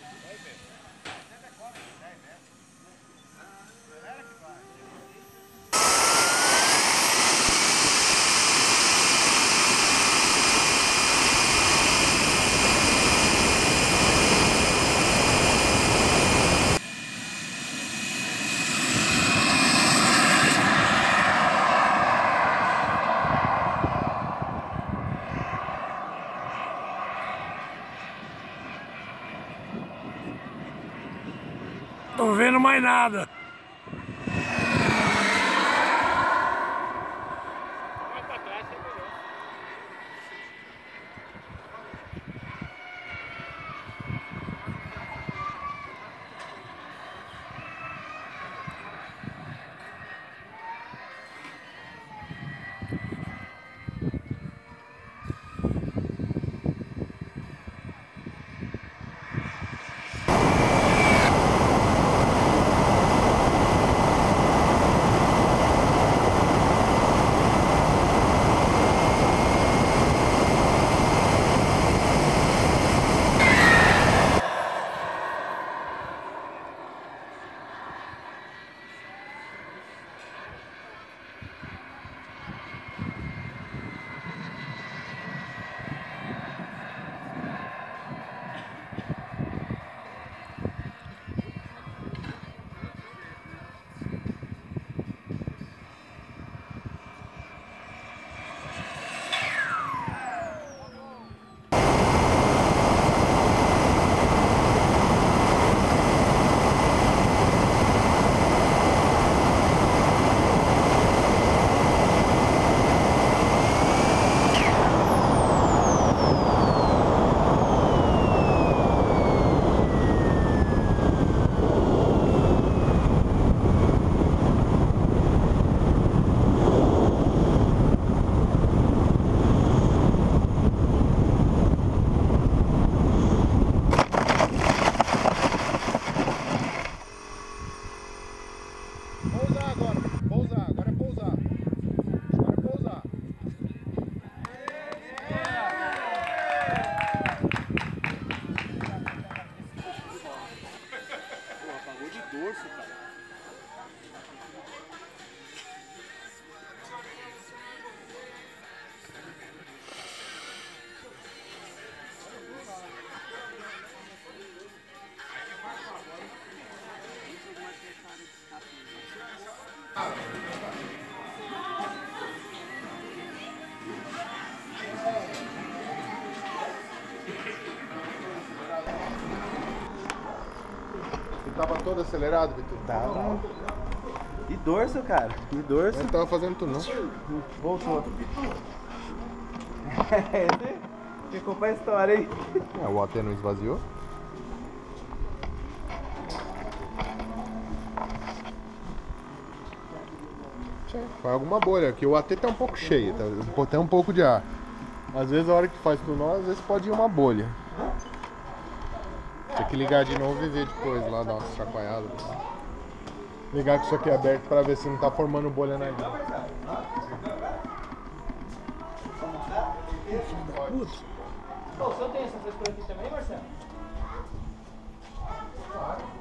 Tô vendo mais nada. Você tava todo acelerado, Vitor? Tava. E dorso, cara. E dorso. Eu não tava fazendo tudo, não. Voltou. Ficou pra história, hein? O AT não esvaziou. Faz alguma bolha, aqui o AT tá um pouco cheio, tá? Tem um pouco de ar. Às vezes a hora que faz pro nó, às vezes pode ir uma bolha. Tem que ligar de novo e ver depois lá, dar uma chacoalhada. Ligar com isso aqui aberto pra ver se não tá formando bolha na linha. O senhor tem essas coisas aqui também, Marcelo? Claro.